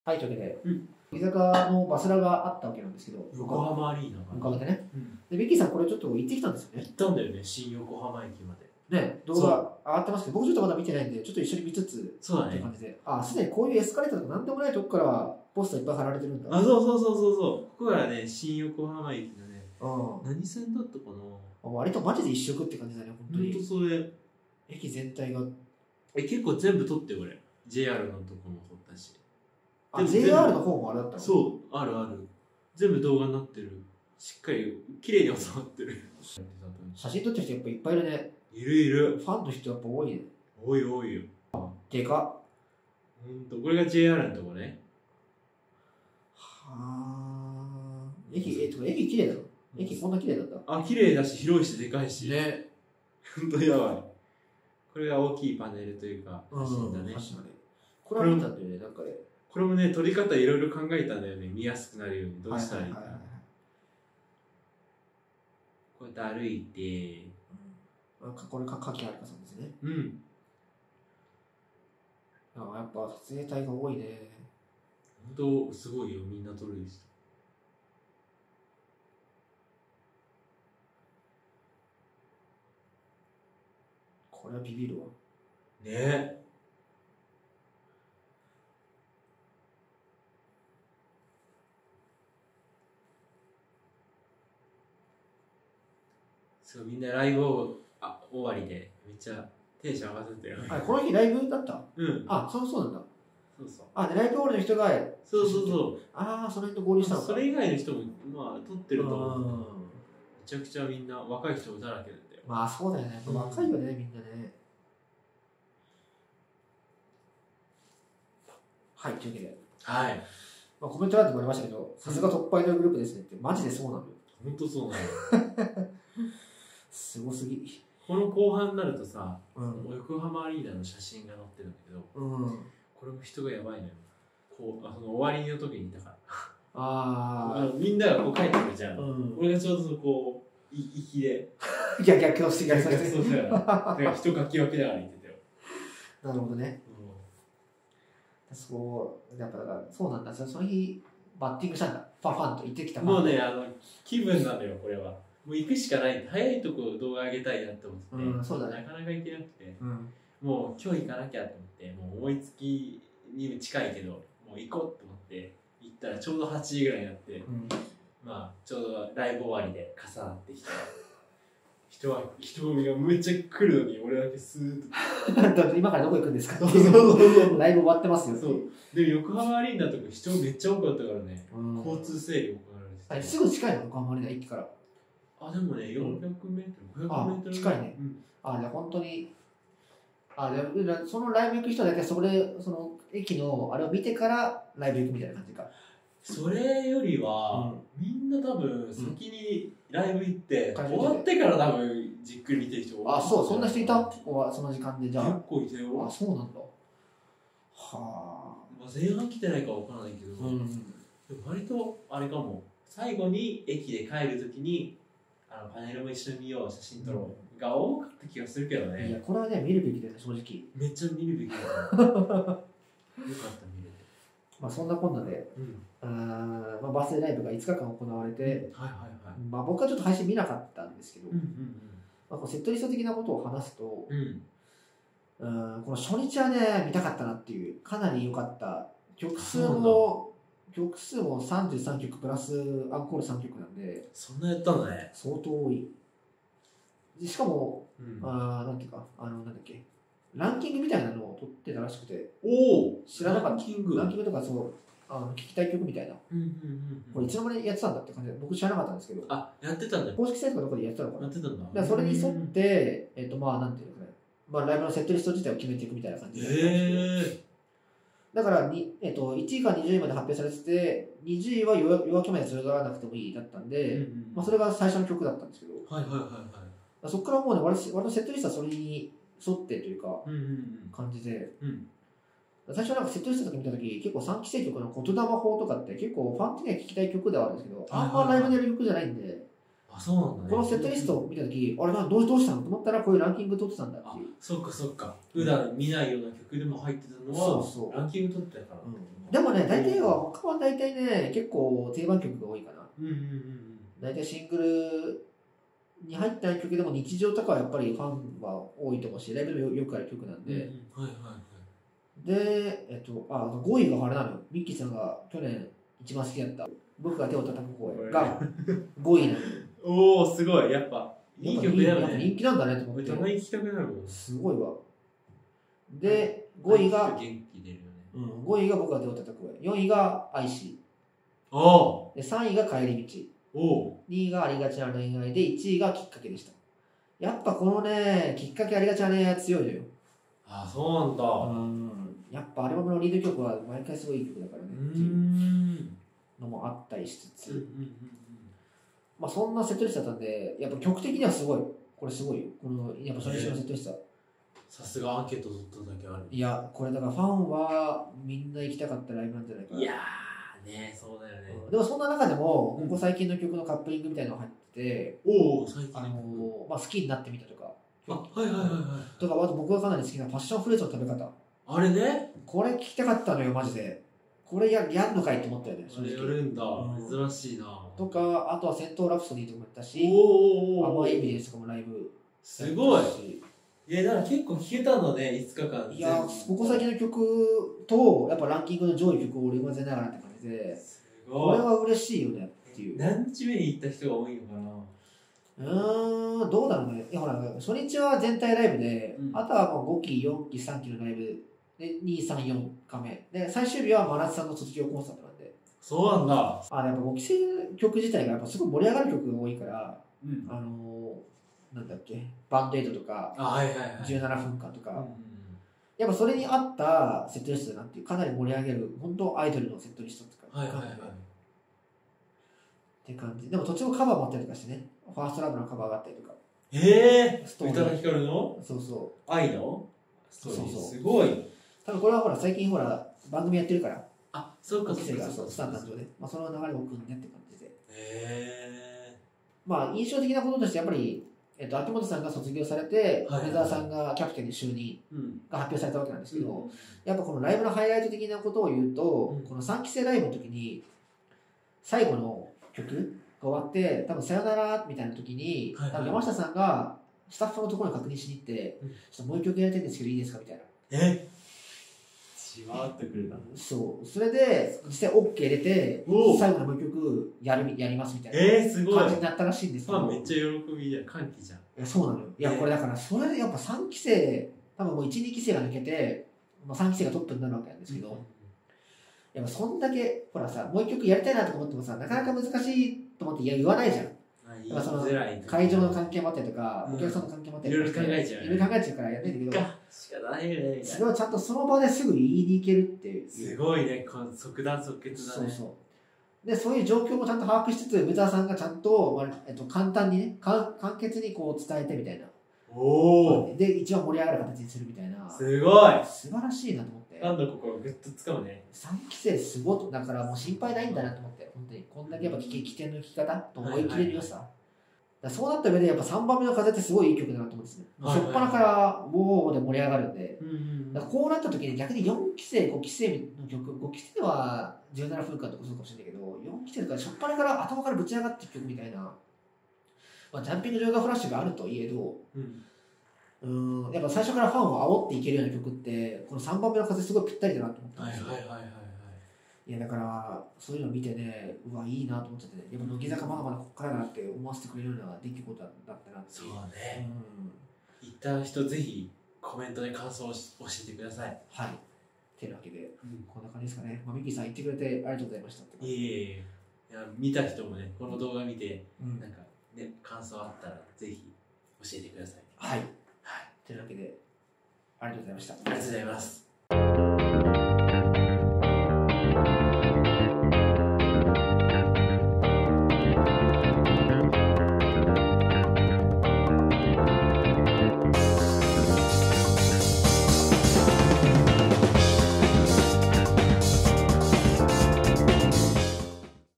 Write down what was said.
はい、というわけで、居酒屋のバスラがあったわけなんですけど、 横浜アリーナ向かってね。で、ビッキーさん、これちょっと行ってきたんですよね。 行ったんだよね、新横浜駅まで。 ね、動画上がってますけど、僕ちょっとまだ見てないんで、ちょっと一緒に見つつ、 そうだね。 って感じで。あ、すでにこういうエスカレーターとかなんでもないとこからポスターいっぱい貼られてるんだ。 あ、そう。ここがね、新横浜駅のね、 うん。 何線だったかな。 割とマジで一色って感じだね、本当に。 ほんとそれ。 駅全体が。 結構全部撮って俺。JR のとこも撮ったし。 あ、JR の方もあれだったの？ そう、ある。全部動画になってる。しっかり、綺麗に収まってる。 写真撮ってる人やっぱいっぱいいるね。 いる。 ファンの人やっぱ多いね。 多いよ。 でかっ。 これが JR のとこね。 はぁ。駅綺麗だろ。駅こんな綺麗だった？ あ、綺麗だし、広いし、でかいし。 ね。 ほんとやばい。これが大きいパネルというか、写真だね。 これは見たんだよね、なんかね。 これもね、撮り方いろいろ考えたんだよね。見やすくなるように。どうしたらいいか。こうやって歩いて。 これか書きあるかさんですね。 うん。 やっぱ撮影隊が多いね。 ほんとすごいよ、みんな撮る人。 これはビビるわ。 ねえ。そう、みんなライブ終わりでめっちゃテンション上がってたよ。 あ、この日ライブだった？ うん。 あ、そうなんだ。 そう。 あ、でライブ終わりの人が。 そう。 ああ、その辺と合流したのか。 それ以外の人も、まあ、撮ってると思う。めめちゃくちゃみんな若い人だらけだったよ。 まあ、そうだよね。若いよね、みんなね。はい、というわけで。 はい。 まあ、コメント欄でもありましたけど、さすがトップアイドルグループですねって、マジでそうなのよ。 ほんとそうなの。 すごすぎ。 この後半になるとさ、横浜アリーナの写真が載ってるんだけど、これも人がやばいのよ。その終わりの時にいたから。みんながこう帰ってくるじゃん。俺がちょうどこう、行きで。 逆をして逆そうだよ。人かき分けながら行ってたよ。 なるほどね。そう、やっぱだからそうなんだ。その日、バッティングしたんだ。ファンと行ってきた。 もうね、気分なのよ、これは。もう行くしかない。早いとこ動画上げたいなって思ってて、 そうだね、 なかなか行けなくて、もう今日行かなきゃと思って、もう思いつきに近いけど、もう行こうと思って行ったらちょうど8時ぐらいになって、まあちょうどライブ終わりで重なってきた。人混みがめっちゃ来るのに俺だけスーッと今からどこ行くんですか？ライブ終わってますよ。 そう。でも横浜アリーナとか人めっちゃ多かったからね、交通整理行われてて。 すぐ近いの？横浜アリーナ駅から。 あ、でもね、400メートル、500メートル。 近いね。じゃあ本当に。でそのライブ行く人だけその駅のあれを見てからライブ行くみたいな感じか。 それよりは、みんな多分先にライブ行って、終わってから多分じっくり見てる人多い。 そんな人いた？その時間でじゃあ。 結構いたよ。 そうなんだ。はあ。前半来てないかわからないけど、でも割とあれかも。最後に駅で帰るときに、パネルも一緒に見よう、写真撮ろうが多かった気がするけどね。 いや、これはね、見るべきだよね、正直。 めっちゃ見るべきだよ。よかった、見れて。 まあそんなこんなで、バースデーライブが5日間行われて、僕はちょっと配信見なかったんですけど、セットリスト的なことを話すと、この初日はね、見たかったなっていう、かなり良かった。曲数も33曲プラスアンコール3曲なんで、 そんなやったんだね。 相当多い。しかも、なんていうか、なんだっけ、ランキングみたいなのを取ってたらしくて、知らなかった。ランキングとか聞きたい曲みたいな。これいつの間にやってたんだって感じで、僕知らなかったんですけど。 あ、やってたんだ。 公式サイトかどこでやってたのかな。 やってたんだ。 だからそれに沿って、なんていうのかね、ライブのセットリスト自体を決めていくみたいな感じで。だから1位から20位まで発表されてて、20位は夜明けまでそれがなくてもいいだったんで、それが最初の曲だったんですけど、そこからもうね、割とセットリストはそれに沿ってというか、感じで、最初なんかセットリストとか見たとき、結構3期生曲の言霊法とかって結構ファン的には聴きたい曲ではあるんですけど、あんまライブでやる曲じゃないんで、このセットリストを見たとき、あれどうしたのと思ったらこういうランキング取ってたんだっていう。 そっか。普段見ないような曲でも入ってたのは、ランキング取ってたから。 でもね、大体他は大体ね、結構定番曲が多いかな。大体シングルに入った曲でも日常とかはやっぱりファンは多いと思うし、ライブでもよくある曲なんで。で、5位があれなのよ。ミッキーさんが去年一番好きだった僕が手を叩く声が5位なのよ。 おー、すごい。やっぱいい曲だよね。 人気なんだねと思って。 たまに聴きたくなるもん。 すごいわ。で、5位が、 元気出るよね。 5位が僕が手を叩く声。4位が愛し。で、3位が帰り道。2位がありがちな恋愛で、1位がきっかけでした。やっぱこのね、きっかけありがちな恋愛強いのよ。 あ、そうなんだ。 やっぱアルバムのリード曲は毎回すごいいい曲だからねっていうのもあったりしつつ、まあそんなセットリストだったんで、やっぱ曲的にはすごい。これすごいよ。このやっぱ初日のセットリスト。 さすがアンケート取っただけある。 いや、これだからファンはみんな行きたかったライブなんじゃないかな。 いやーね、そうだよね。 でもそんな中でも、ここ最近の曲のカップリングみたいなのが入ってて、 最近まあ、好きになってみたとか、 とか、あと僕がかなり好きなパッションフルーツの食べ方。 あれね、 これ聞きたかったのよ、マジで。これやんのかいって思ったよね、 正直。やるんだ、珍しいな。 とか、あとは戦闘ラプソディとかもやったし、甘いエビデンスとかもライブ。 すごい。だから結構聴けたのね、5日間。 いや、ここ最近の曲と、やっぱランキングの上位曲を俺混ぜながらって感じで、これは嬉しいよねっていう。 何日目に行った人が多いのかな。 どうだろうね。いやほら、初日は全体ライブで、あとはもう5期、4期、3期のライブで、2、3、4日目。で、最終日は真夏さんの卒業コンサートなんで。 そうなんだ。 やっぱ5期生曲自体がやっぱすごい盛り上がる曲が多いから、なんだっけ、バンドエイドとか、17分間とか、やっぱそれに合ったセットリストだなっていう、かなり盛り上げる、本当アイドルのセットリストとか、って感じ。でも途中もカバーもあったりとかしてね、ファーストラブのカバーがあったりとか。 宇多田ヒカルのそうそう。 愛のそうそう。 すごい。 多分これはほら、最近ほら、番組やってるから、 そうか、 スタンダードで、まあその流れを組んでって感じで。まあ印象的なこととして、やっぱり、秋元さんが卒業されて、梅沢さんがキャプテンに就任が発表されたわけなんですけど、やっぱこのライブのハイライト的なことを言うと、この3期生ライブの時に、最後の曲が終わって、多分さよならみたいな時に、多分山下さんがスタッフのところに確認しに行って、ちょっともう一曲やりたいんですけどいいですかみたいな。 しまってくれた。 そう。それで、実際 OK 入れて、最後のもう一曲やりますみたいな感じになったらしいんですけど。 めっちゃ喜びじゃん、歓喜じゃん。 いや、そうなのよ。いや、これだから、それでやっぱ3期生、多分もう1、2期生が抜けて、3期生がトップになるわけなんですけど、やっぱそんだけ、ほらさ、もう一曲やりたいなと思ってもさ、なかなか難しいと思って言わないじゃん。やっぱその会場の関係もあったりとか、お客さんの関係もあったりとか、いろいろ考えちゃうからやんないんだけど、 仕方ないよね。 それをちゃんとその場ですぐ言いに行けるっていう。 すごいね、即断即決だね。 そうそう。で、そういう状況もちゃんと把握しつつ、梅沢さんがちゃんと、簡単にね、簡潔にこう伝えてみたいな。で、一番盛り上がる形にするみたいな。 すごい素晴らしいなと思って。 ファンの心をグッとつかむね。 3期生すごい、だからもう心配ないんだなと思って、本当に。こんだけやっぱ起点の聞き方と思い切れる良さ。そうなった上で、やっぱ3番目の風ってすごいいい曲だなと思うんですね。初っ端からウォーで盛り上がるんで、こうなった時に逆に4期生、5期生の曲、5期生は17分間とかそうかもしれないけど、4期生とか初っ端から頭からぶち上がっていく曲みたいな、まあ、ジャンピングジョイガーフラッシュがあるといえど、やっぱ最初からファンを煽っていけるような曲って、この3番目の風すごいぴったりだなと思ったんですよ。いやだからそういうのを見てね、うわいいなと思ってて、ね、やっぱ乃木坂まだまだこっからだなって思わせてくれるような出来事だったなって。 そうね。行った人ぜひコメントで感想を教えてください。 はい。てなわけで、こんな感じですかね。ミキさん言ってくれてありがとうございました。 いや見た人もね、この動画見て、なんかね感想あったらぜひ教えてください。 はい。というわけでありがとうございました。 ありがとうございます。